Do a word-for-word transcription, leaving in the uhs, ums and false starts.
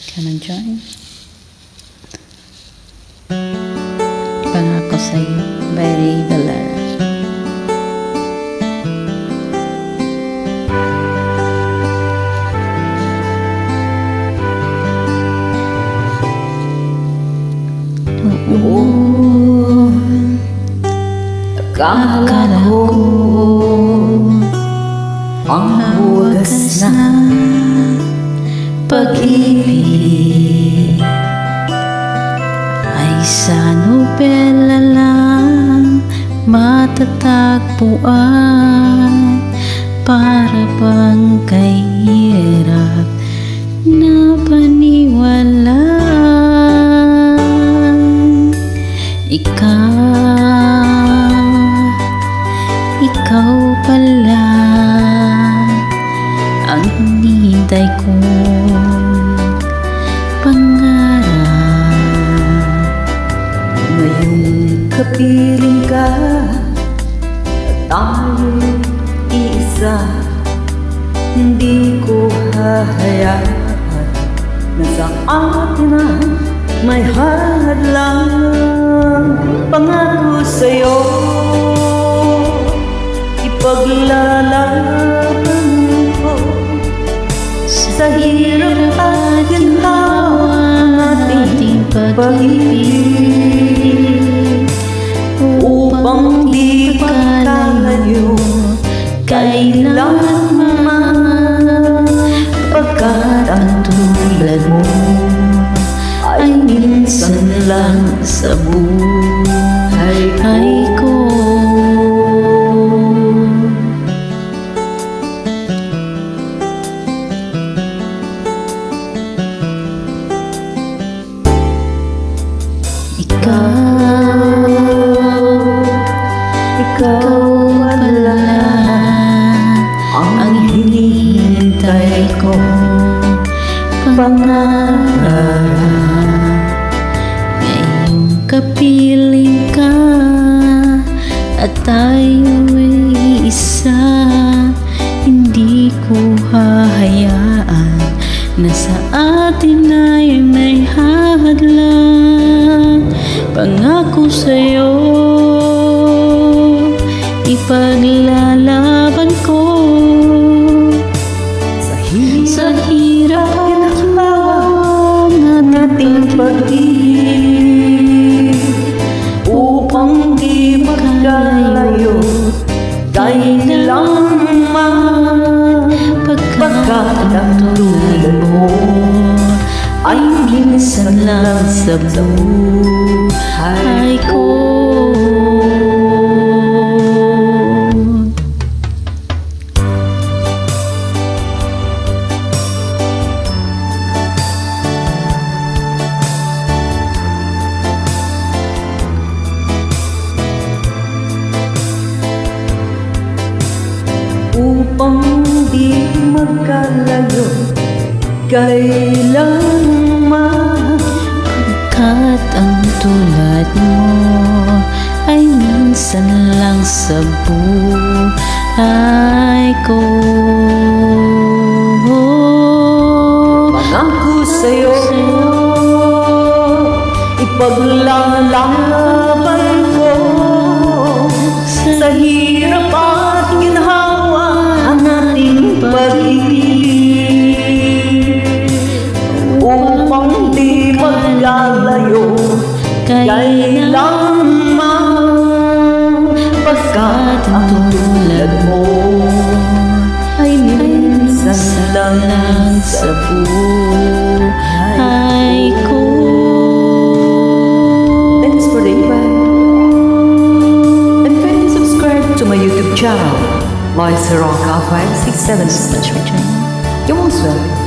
Come and join. Pangako sa'yo, by Ray Valera. Noon, akala ko ang wagas na pag-ibig ay sa nobela lang matatagpuan, para bang kay hirap na paniwalaan. Ikaw, ikaw pala ang hinihintay kong pangarap. Ngayong kapiling ka at tayo'y iisa, hindi ko hahayaan na sa atin ay may hadlang. Pangako sa'yo, ipaglalaban ko sa hirap at ginhawa ating pag-ibig, upang di pagkalayo kailanman, pagkat ang tulad mo ay minsan lang sa buhay ko. Ikaw, ikaw pala ang hinihintay kong pangarap. Ngayong kapiling ka at tayo'y isa, hindi ko hahayaan na sa atin ay may hadlang. Pangako sa'yo, ipaglalaban ko sa hirap at ginhawa ng ating pag-ibig, upang di magkalayo kailanman, pagkat ang tulad mo ay minsan lang sa buhay ko. Upang di magkalayo kailanman, pagkat ang tulad mo ay minsan lang sa buhay ko. Pangako sa'yo, ipaglalaban ko sa hirap at ginhawa ang ating pag-ibig, upang di maglalayo kailanman, pagkat ang tulad mo ay minsan lang sa buhay ko. Thanks for the invite, and kindly subscribe to my YouTube channel, Loisa Roca five six seven. Much for joining. You're most welcome.